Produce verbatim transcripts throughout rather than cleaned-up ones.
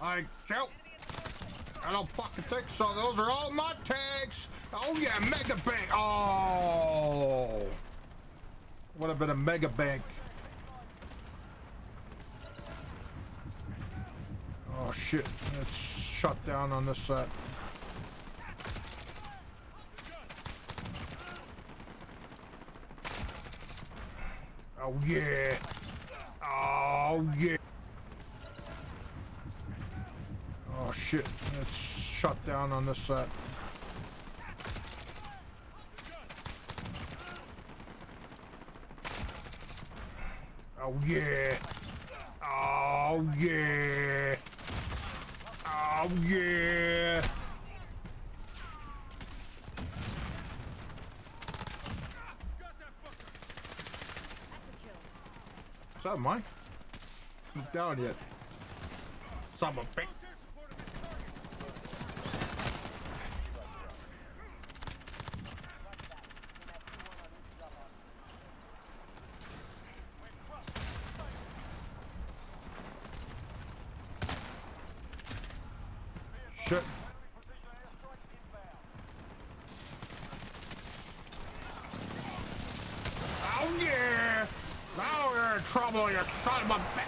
I kill. I don't fucking think so. Those are all my tanks. Oh yeah, mega bank. Oh, would have been a mega bank. Oh shit, it's shut down on this side. Oh yeah. Oh yeah. Oh shit, it's shut down on this side. Oh yeah. Oh yeah. Oh yeah. Is that mine? He's down yet. Son of a bitch. Shit. Oh yeah! Now you're in trouble, you son of a bitch!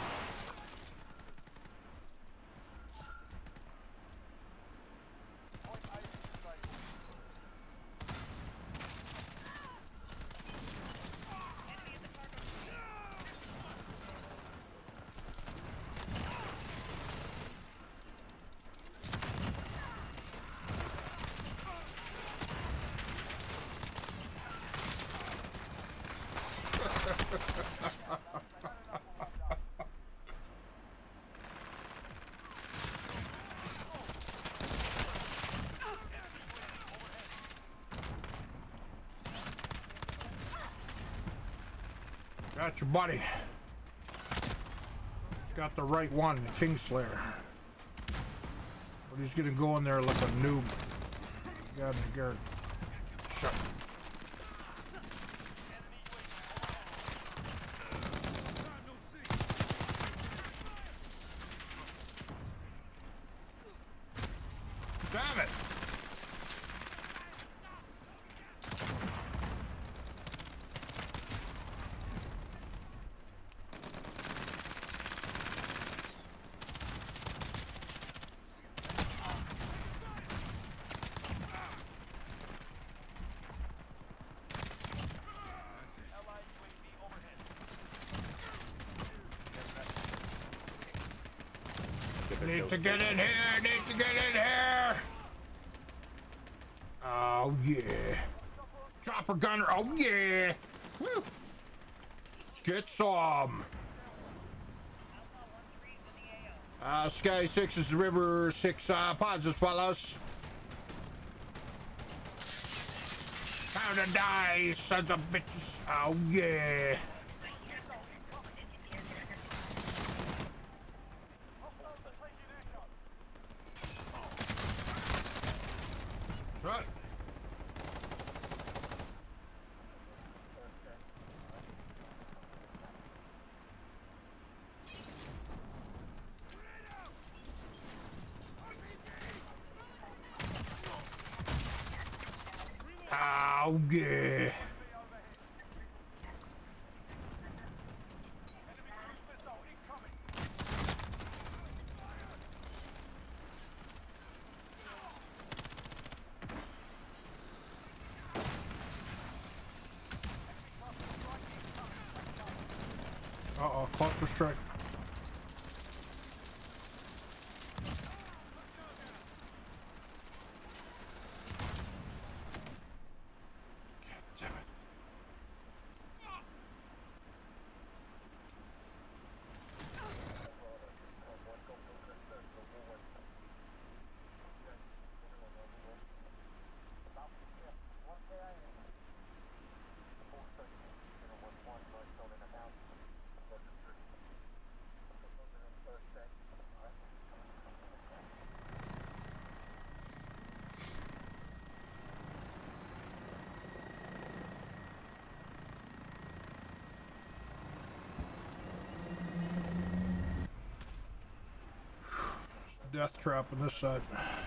Got your buddy. Got the right one, the Kingslayer. But he's gonna go in there like a noob. Got in the guard. Shut. Damn it! Need to get in here, need to get in here! Oh yeah. Chopper gunner, oh yeah! Woo! Let's get some! Uh, Sky six is River six uh, pods as follows. Time to die, you sons of bitches! Oh yeah! Right. Oh yeah. Uh-oh, cluster strike. God damn it. death trap on this side.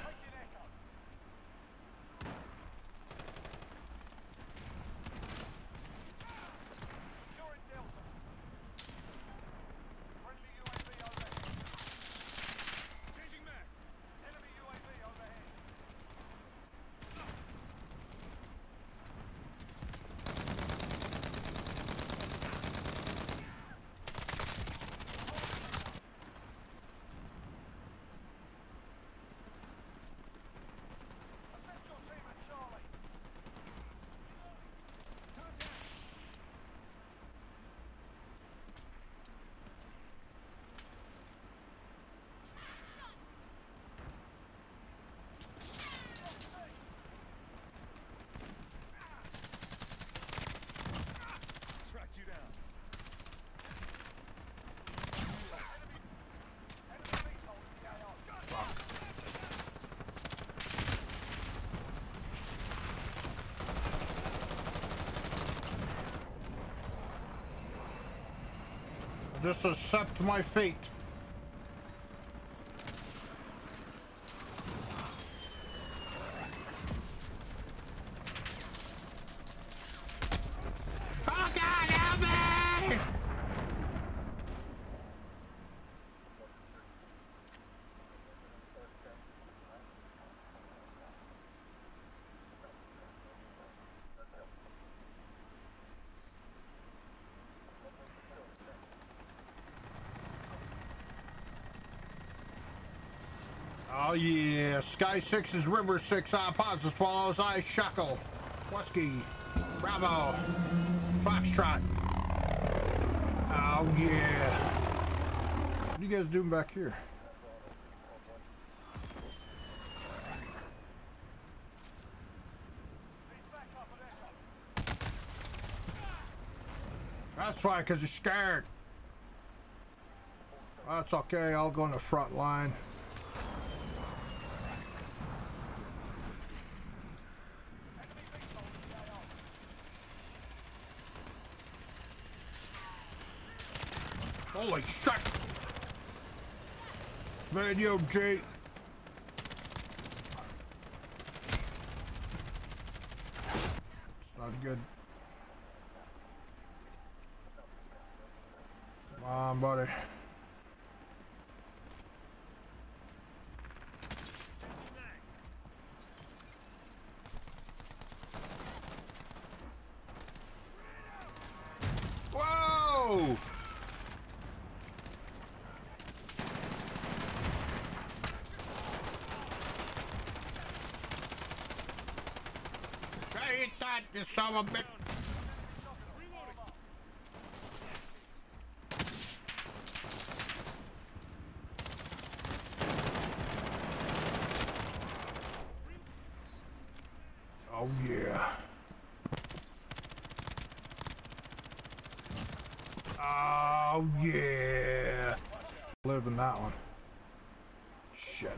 Just accept my fate. Oh God, help me! Oh yeah, Sky six is River six, I pause swallows, I shackle. Whiskey, Bravo, Foxtrot. Oh yeah. What are you guys doing back here? That's why, because you're scared. That's okay, I'll go in the front line. Holy shit! Man, yo, Jay. It's not good. Come on, buddy. Whoa! Eat that, you son of a bitch! Oh yeah. Oh yeah. Live in that one. Shit.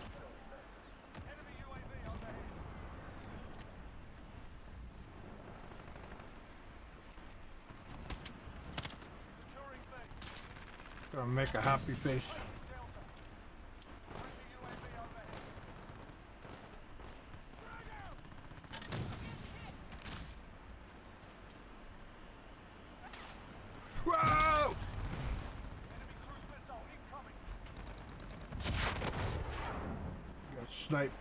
Gonna make a happy face. Whoa! Got sniped.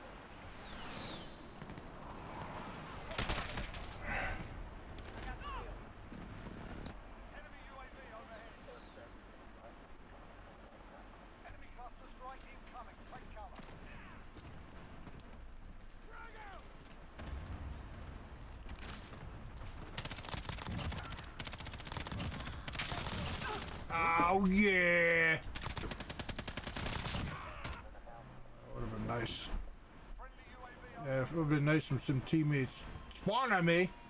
Oh yeah! That would have been nice. Yeah, it would have been nice if some teammates spawn on me.